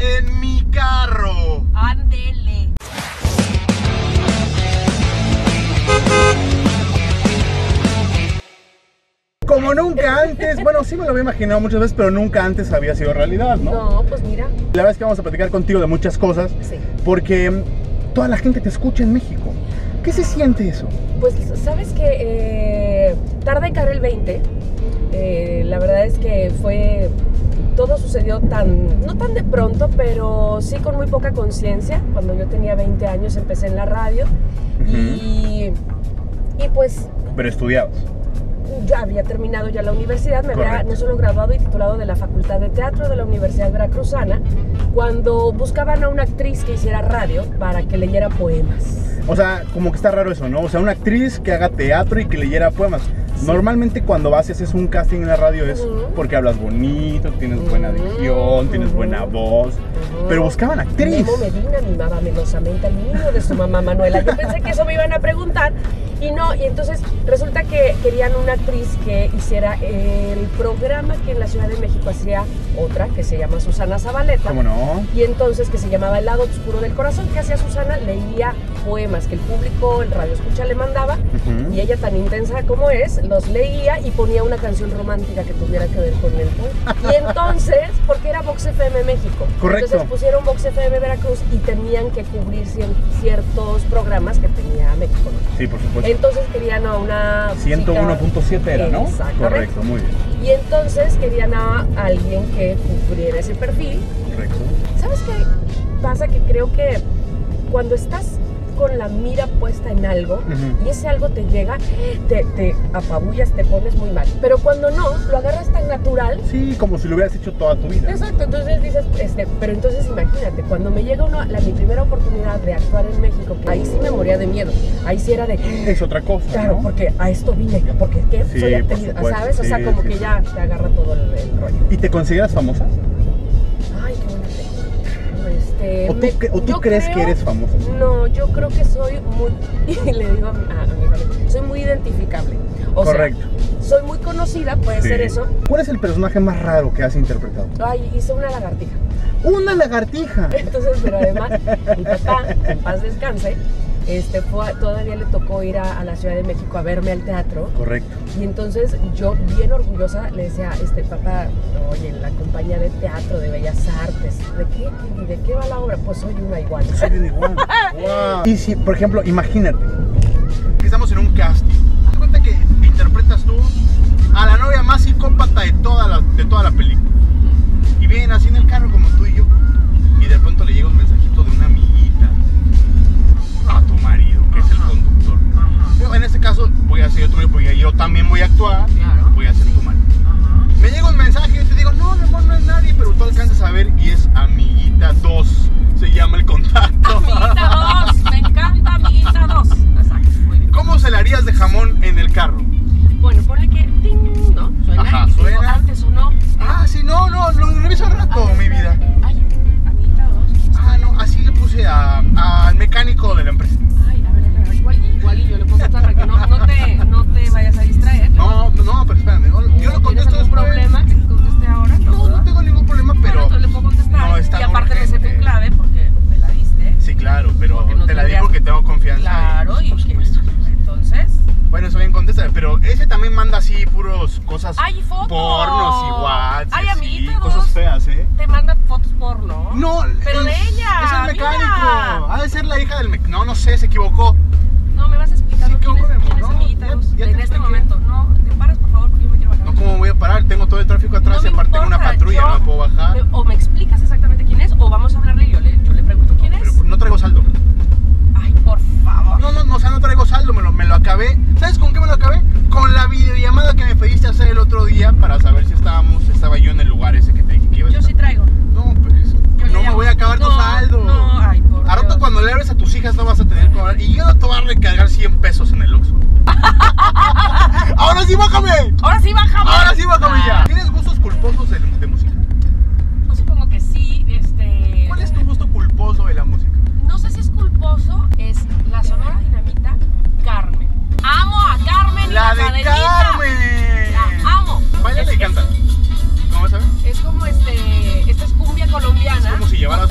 en mi carro. Ándele. Como nunca antes, bueno, sí me lo había imaginado muchas veces, pero nunca antes había sido realidad, ¿no? No, pues mira. La verdad es que vamos a platicar contigo de muchas cosas, Sí. porque toda la gente te escucha en México. ¿Qué se siente eso? Pues sabes que tarda en caer el 20. La verdad es que todo sucedió no tan de pronto, pero sí con muy poca conciencia. Cuando yo tenía 20 años empecé en la radio y pues Pero estudiabas. ya había terminado ya la universidad, me había Correcto. no solo graduado y titulado de la Facultad de Teatro de la Universidad Veracruzana, cuando buscaban a una actriz que hiciera radio para que leyera poemas. O sea, como que está raro eso, ¿no? O sea, una actriz que haga teatro y que leyera poemas. Sí. Normalmente cuando vas y haces un casting en la radio es porque hablas bonito, tienes buena dicción, tienes buena voz. Pero buscaban actriz. Memo Medina mimaba melosamente al niño de su mamá Manuela. Yo pensé que eso me iban a preguntar y no. Y entonces resulta que querían una actriz que hiciera el programa que en la Ciudad de México hacía otra, que se llama Susana Zabaleta. ¿Cómo no? Y entonces que se llamaba El lado oscuro del corazón, que hacía Susana, leía poemas que el público, el radio escucha le mandaba, y ella tan intensa como es, los leía y ponía una canción romántica que tuviera que ver con el poema. Y entonces, porque era Vox FM México, Correcto. entonces pusieron Vox FM Veracruz y tenían que cubrir ciertos programas que tenía México, ¿no? Sí, por supuesto. Entonces querían a una 101.7 era, ¿no? Exactamente. Correcto, muy bien. Y entonces querían a alguien que cubriera ese perfil. Correcto. ¿Sabes qué pasa? Que creo que cuando estás con la mira puesta en algo y ese algo te llega, te apabullas, te pones muy mal. Pero cuando no, lo agarras tan natural. Sí, como si lo hubieras hecho toda tu vida. Exacto, entonces dices, pero entonces imagínate, cuando me llega mi primera oportunidad de actuar en México, que ahí sí me moría de miedo, ahí sí era de... Es otra cosa, Claro, ¿no? porque a esto vine, porque ¿qué? Sí, Soy por actriz, supuesto, ¿sabes? O sea, sí, como sí, que sí. ya te agarra todo el rollo. ¿Y te consideras famosa? Ay, qué buena pregunta. ¿O tú crees que eres famosa? No, yo creo que soy muy, y le digo a mi familia, soy muy identificable. O Correcto. sea, soy muy conocida, puede Sí. ser eso. ¿Cuál es el personaje más raro que has interpretado? Ay, hice una lagartija. ¡Una lagartija! Entonces, pero además, mi papá, en paz descanse, todavía le tocó ir a la Ciudad de México a verme al teatro. Correcto. Y entonces yo, bien orgullosa, le decía, papá, oye, la compañía de teatro de Bellas Artes, ¿de qué va la obra? Pues soy una igual. Soy un igual. Wow. Y si, por ejemplo, imagínate que estamos en un casting. Haz cuenta que interpretas tú a la novia más psicópata de toda la película. Y vienen así en el carro como tú y yo. Y de pronto le llega un mensajito de una amiguita a tu marido, que es el conductor. Yo, en este caso voy a ser otro marido porque yo también voy a actuar. Claro. Voy a ser tu marido. Me llega un mensaje y yo te digo, no, mi amor, no es nadie, pero tú alcanzas a ver y es amiguita 2. Se llama el contacto. Amiguita 2, me encanta Amiguita 2. Exacto, muy bien. ¿Cómo se la harías de jamón en el carro? Bueno, ponle que ting, ¿no? Suena. Ajá, y te digo, suena. antes sonó. Ah, sí, no, lo reviso al rato, mi vida. Ay, Amiguita 2. Ah, no, así le puse al mecánico de la empresa. Ay, a ver, igual y yo le pongo para que no te vayas a distraer. No, pero espérame, yo lo ¿Tienes contesto algún después. problema que te conteste ahora? No tengo ningún problema, pero Bueno, entonces le puedo contestar. no es tan y aparte me sé urgente. tu clave porque me la diste. Sí, claro, pero Porque no te la digo tendrías- porque tengo confianza. Claro, y por que supuesto. entonces. Bueno, eso bien, contéstame, pero ese también manda así puros cosas ¡Ay, fotos! pornos y WhatsApp, ¡Ay, amiguita, cosas dos! feas, ¿eh? Te mandan fotos porno. No, pero de ella. es el mecánico. mira. Ha de ser la hija del mecánico. No sé, se equivocó. No, me vas a explicar Sí, quién ¿qué ocurre, es no? amiguita Ya- dos ya te en este expliqué. momento. No, te paras por favor porque yo me quiero bajar. No, ¿cómo voy a parar? Tengo todo el tráfico atrás No y me aparte tengo una importa, patrulla, yo- no me puedo bajar. O me explicas exactamente quién es o vamos a hablarle y yo le pregunto quién es. Pero no traigo saldo. Ay, por favor. No, o sea, no traigo saldo, me lo acabé. ¿Sabes con qué me lo acabé? Con la videollamada que me pediste hacer el otro día para saber si estaba yo en el lugar ese que te dije que iba a Yo estar. sí traigo. No, pues, Yo le no me llamo. voy a acabar tu No, saldo. no, ay, por A rato Dios. cuando le abres a tus hijas no vas a tener que cobrar. Y yo no te voy a recargar 100 pesos en el Oxxo. ¡Ahora sí, bájame! Ahora sí, bájame. ¡Ahora sí, bájame ya! Ah. ¿Tienes gustos culposos de música? Yo supongo que sí, ¿Cuál es tu gusto culposo de la música? No sé si es culposo, es la Sonora Dinamita Carmen. Amo a Carmen y ¡La de Cadenita. Carmen! La amo. Báilale y Es- canta. ¿Cómo sabes? Es como esta es cumbia colombiana. Es como si llevara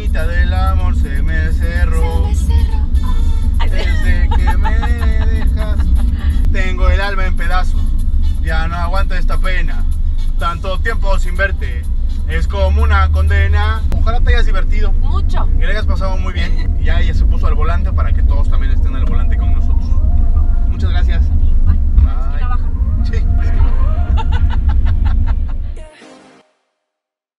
ventanita del amor se me cerró. Desde que me dejas, tengo el alma en pedazos. Ya no aguanto esta pena. Tanto tiempo sin verte es como una condena. Ojalá te hayas divertido. Mucho. Que le hayas pasado muy bien. Y ya ella se puso al volante para que todos también estén al volante con nosotros. Muchas gracias. Bye. Bye. Es que la bajan. Sí, es que